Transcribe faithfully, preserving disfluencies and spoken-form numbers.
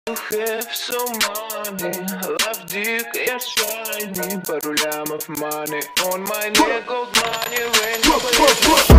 have some money, love dick, я shiny, пару лямов money, on my leg, gold money, rain.